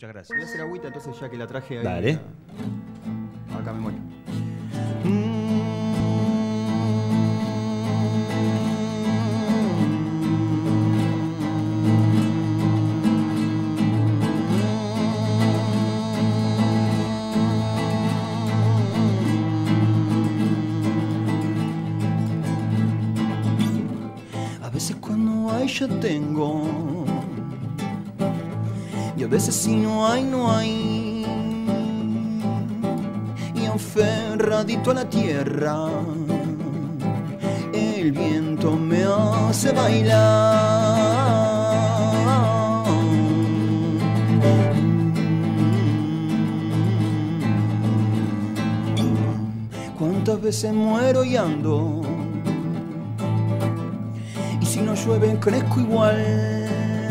Muchas Voy a gracias. hacer agüita, entonces ya que la traje ahí. Dale. Acá me muero. A veces cuando hay ya tengo, y a veces si no hay, no hay. Y aferradito a la tierra, el viento me hace bailar. Cuántas veces muero y ando, y si no llueve crezco igual.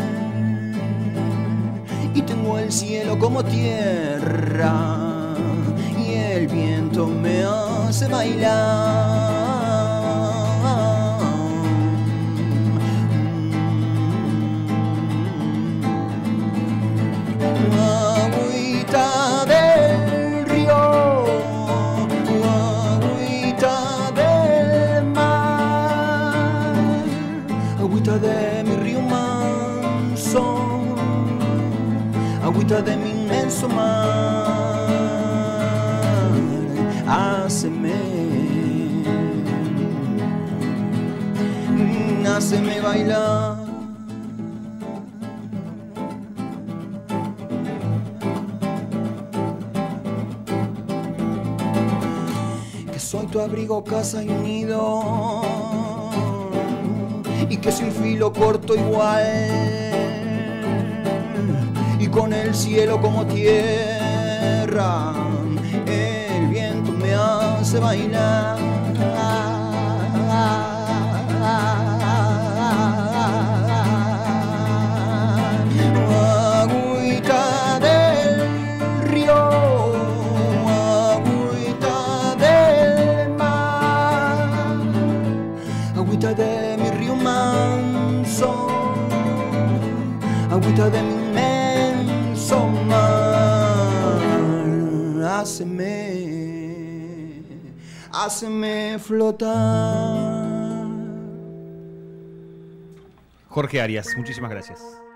Y tengo el cielo como tierra, y el viento me hace bailar. Agüita del río, agüita del mar, agüita de mi río manso, agüita de mi inmenso mar, háceme bailar. Que soy tu abrigo, casa y nido, y que sin filo corto igual, y con el cielo como tierra, el viento me hace bailar. Agüita del río, agüita del mar, agüita de mi río manso, agüita de mi inmenso mar, háceme flotar. Jorge Arias, muchísimas gracias.